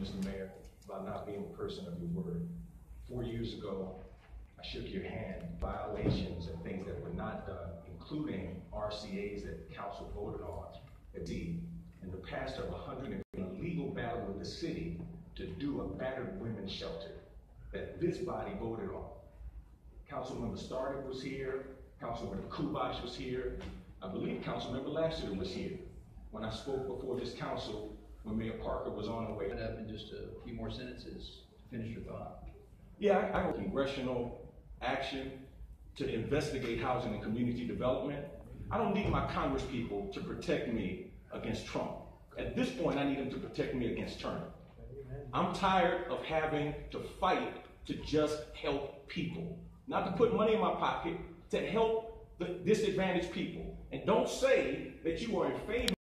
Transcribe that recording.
Mr. Mayor, about not being a person of your word. 4 years ago, I shook your hand, violations and things that were not done, including RCAs that council voted on. And the pastor of 100 in a legal battle with the city to do a battered women's shelter that this body voted on. Councilmember Stardick was here, Councilmember COH was here, I believe Councilmember Lassiter was here when I spoke before this council when Mayor Parker was on the way. Up in just a few more sentences to finish your thought. Yeah, I want congressional action to investigate housing and community development. I don't need my Congress people to protect me against Trump. At this point, I need them to protect me against Turner. I'm tired of having to fight to just help people, not to put money in my pocket, to help the disadvantaged people. And don't say that you are in favor